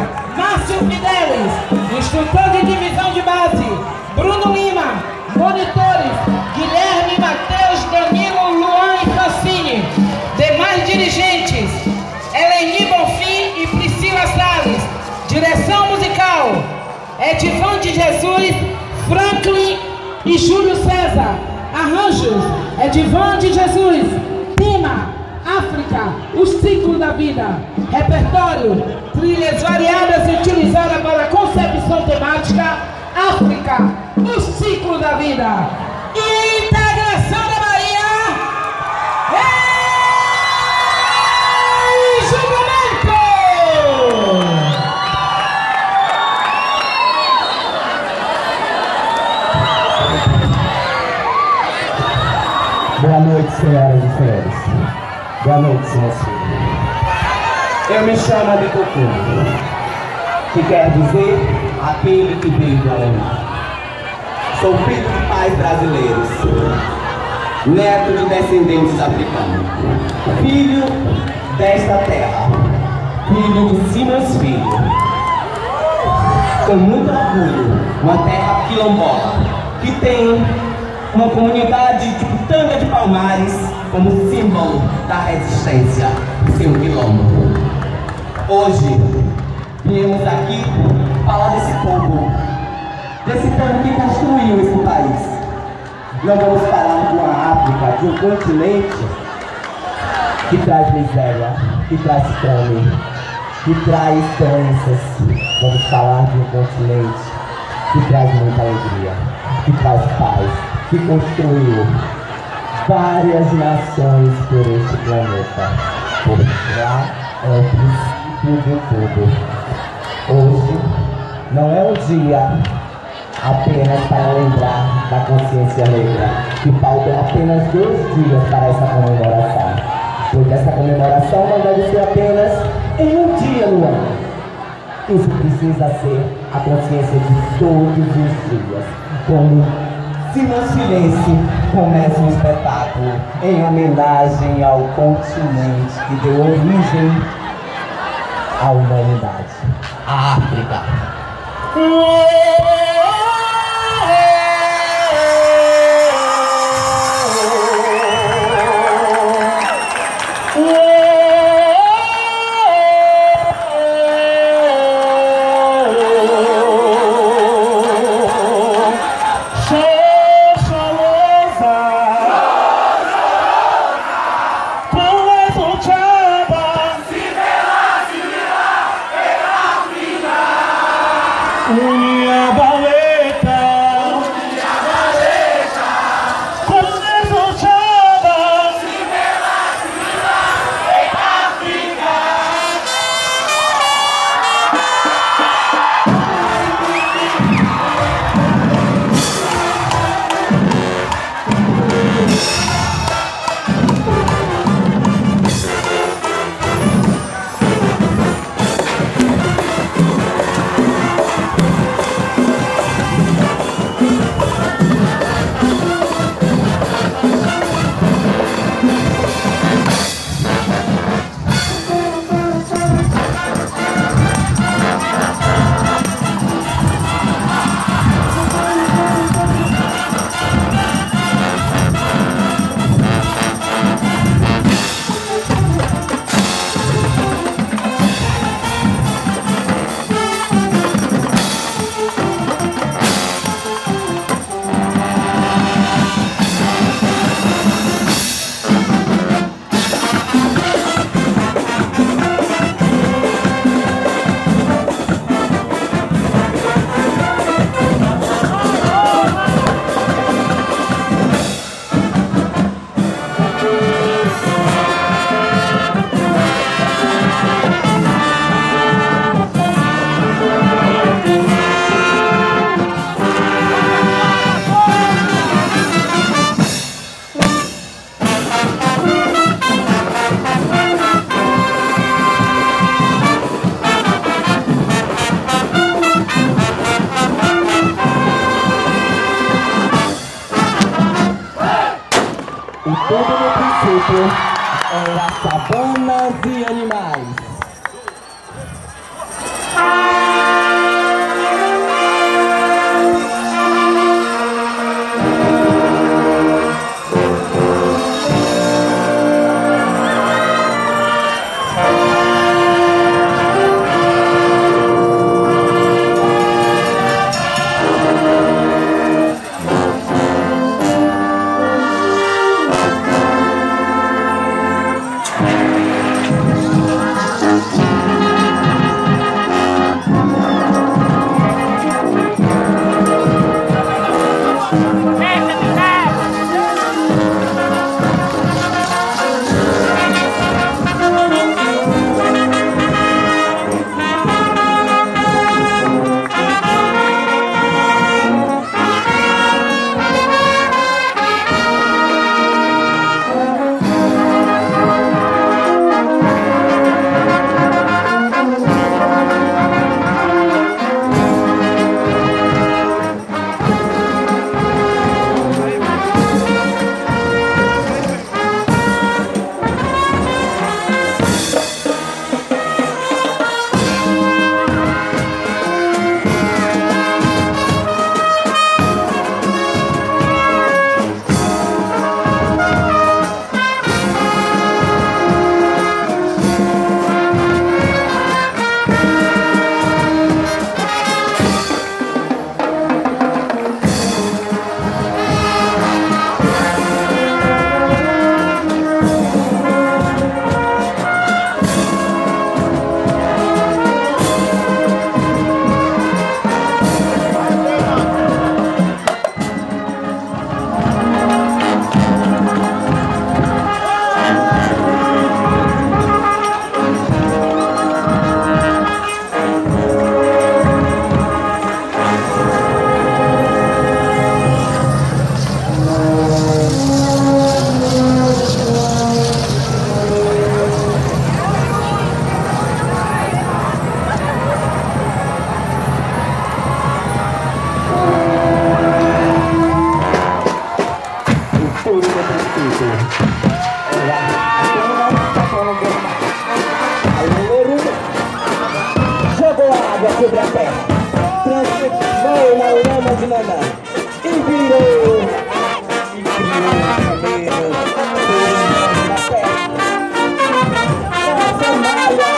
Márcio Fidelis, instrutor de divisão de base, Bruno Lima, monitores, Guilherme, Matheus, Danilo, Luan e Francine, demais dirigentes, Eleni Bonfim e Priscila Salles, direção musical, Edivan de Jesus, Franklin e Júlio César, arranjos, Edivan de Jesus, tema, África, o ciclo da vida, repertório, trilhas variadas utilizadas para a concepção temática, África, o ciclo da vida, integração da Bahia, e julgamento! Boa noite, senhoras e senhores. Boa noite, senhores. Eu me chamo Abitucu, que quer dizer aquele que veio do além. Sou filho de pais brasileiros, neto de descendentes africanos, filho desta terra, filho de Simões Filho. Com muito orgulho, uma terra quilombola, que tem uma comunidade de Pitanga de Palmares como símbolo da resistência, seu quilombo. Hoje, viemos aqui falar desse povo que construiu esse país. Não vamos falar de uma África, de um continente que traz miséria, que traz fome, que traz doenças. Vamos falar de um continente que traz muita alegria, que traz paz, que construiu várias nações por este planeta, porque lá é o princípio de tudo. Hoje não é um dia apenas para lembrar da consciência negra, que faltam apenas 2 dias para essa comemoração, pois essa comemoração não deve ser apenas em um dia no ano. Isso precisa ser a consciência de todos os dias, como se no silêncio começa um espetáculo em homenagem ao continente que deu origem à humanidade, a África. Era sabanas e animais. água sobre a terra, transformou na lama de Naná e virou e criou camelos na terra. Essa malha.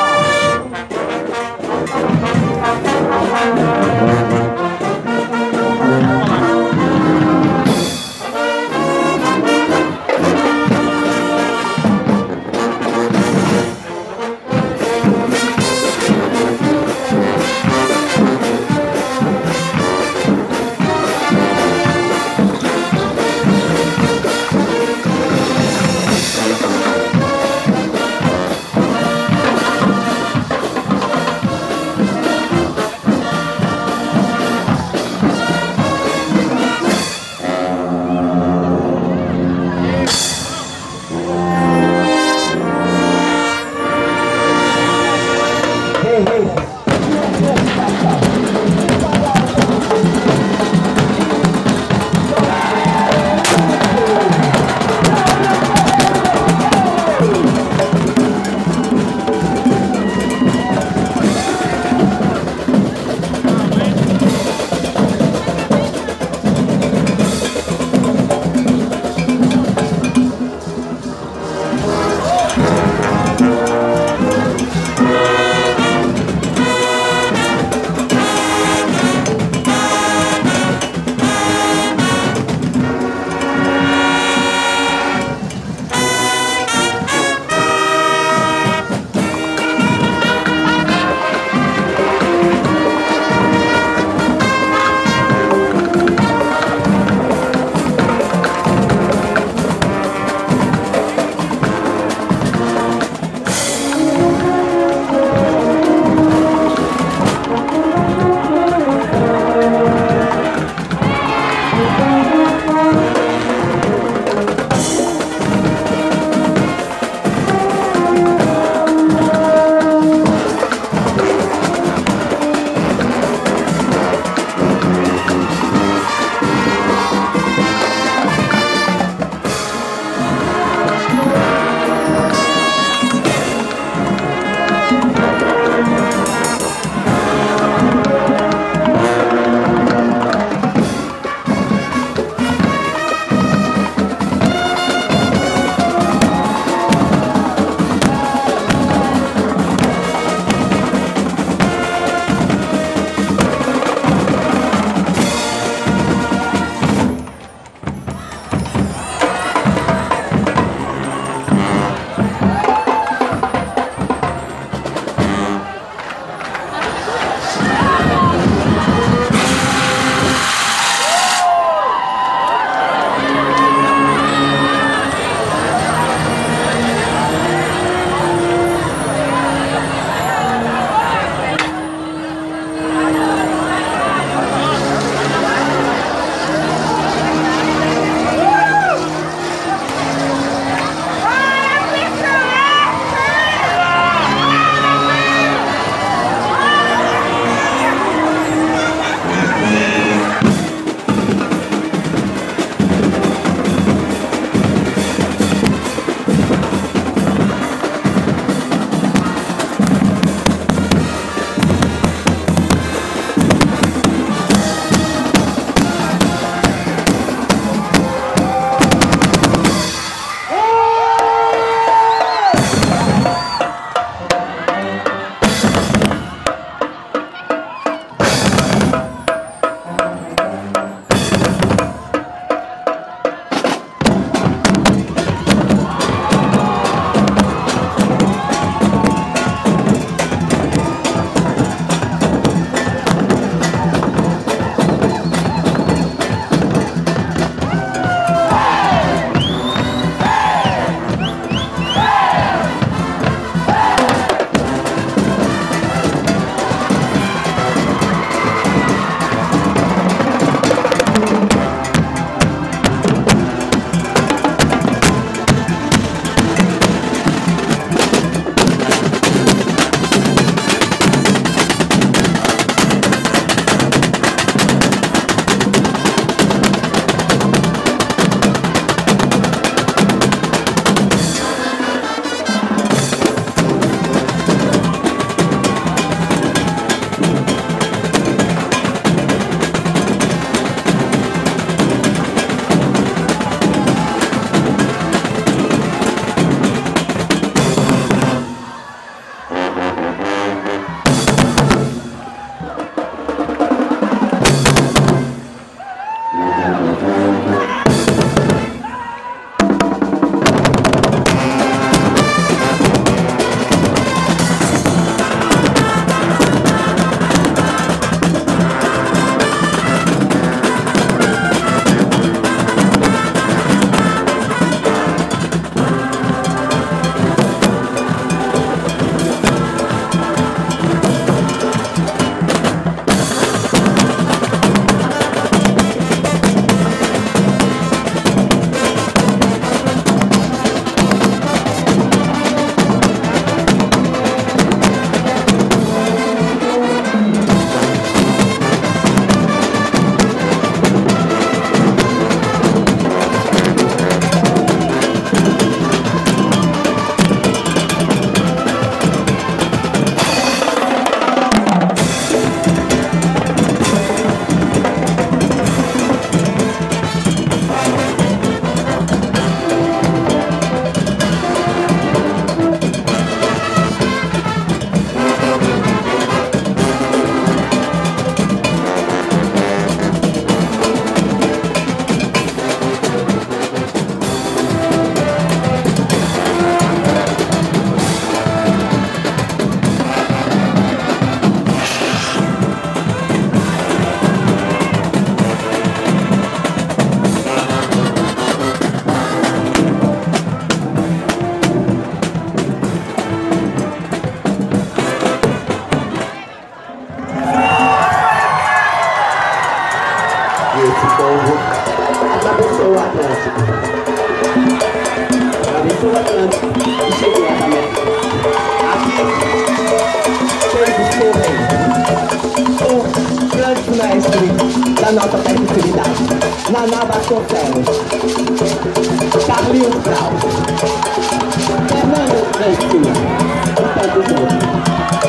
da nossa permissividade. Naná Vasconcelos, Carlinhos Brau, Fernando Garcia e tantos outros.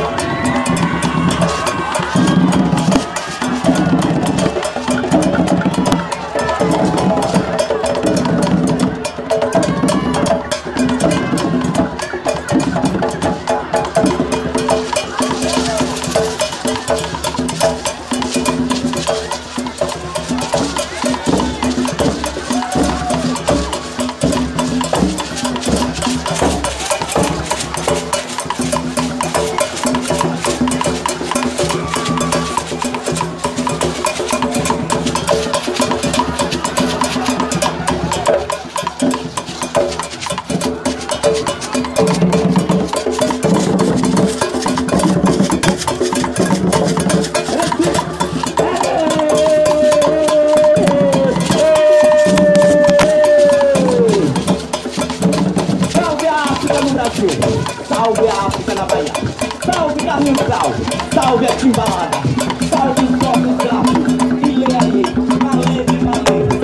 Salve a África na Bahia, salve Carlinhos Brau, salve a Timbalada, salve os nossos gráficos, e lê aí, valeu, valeu.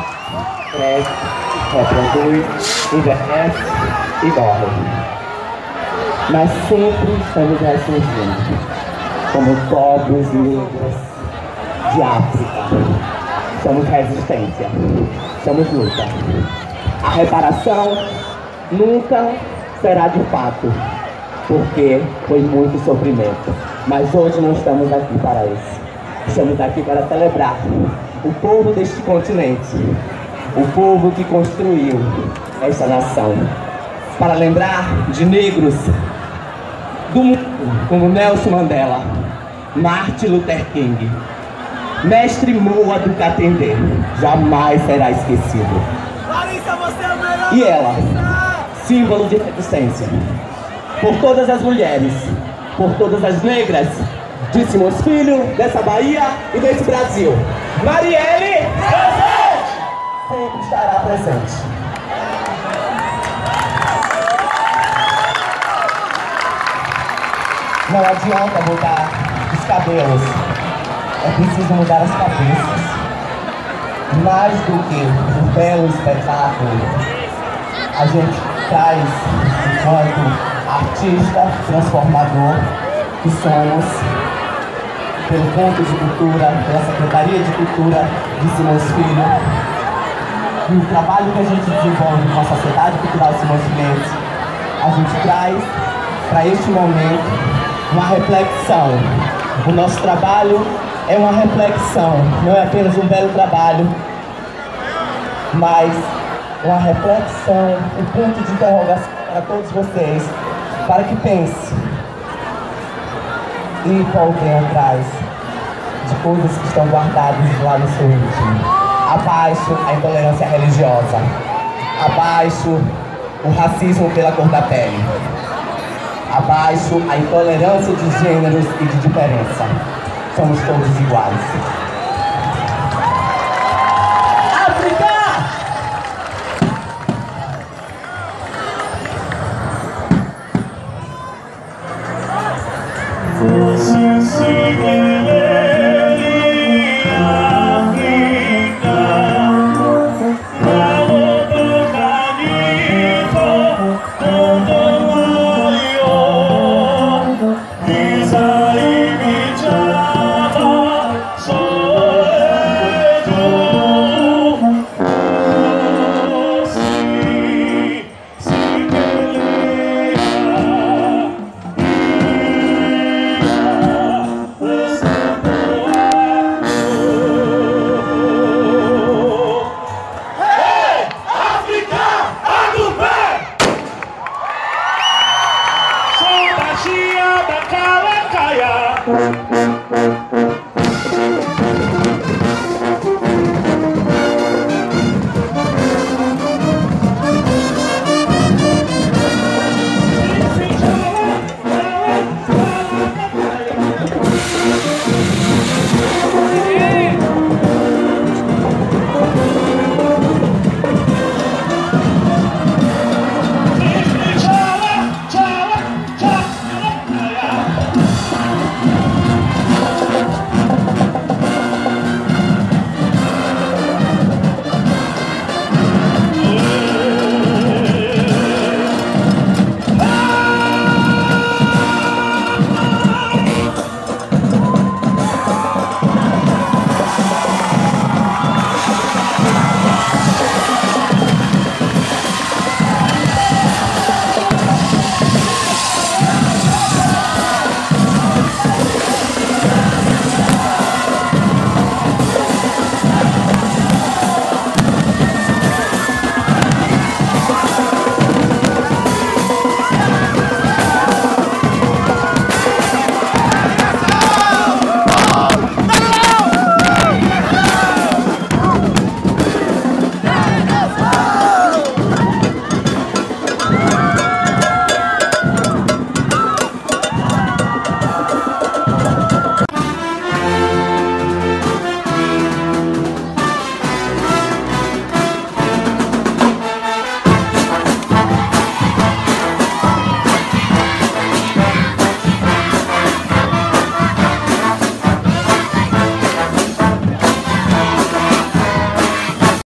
cresce, reproduz, envelhece e morre. Mas sempre estamos ressurgindo, como povos negros de África. Somos resistência, somos luta. A reparação nunca será de fato, porque foi muito sofrimento. Mas hoje não estamos aqui para isso. Estamos aqui para celebrar o povo deste continente, o povo que construiu esta nação, para lembrar de negros do mundo como Nelson Mandela, Martin Luther King, Mestre Moa do Katendê, jamais será esquecido. E ela, símbolo de resistência, por todas as mulheres, por todas as negras, de Simões Filho, dessa Bahia e desse Brasil. Marielle, presente! Sempre estará presente. Não adianta mudar os cabelos, é preciso mudar as cabeças. Mais do que um belo espetáculo, a gente traz, enquanto artista transformador que somos, pelo Ponto de Cultura, pela Secretaria de Cultura de Simões Filho, e o trabalho que a gente desenvolve com a Sociedade Cultural Simões Filho, a gente traz para este momento uma reflexão. O nosso trabalho é uma reflexão, não é apenas um belo trabalho, mas uma reflexão, um ponto de interrogação para todos vocês, para que pense e voltem atrás de coisas que estão guardadas lá no seu íntimo. Abaixo a intolerância religiosa, abaixo o racismo pela cor da pele, abaixo a intolerância de gêneros e de diferença. Somos todos iguais. África!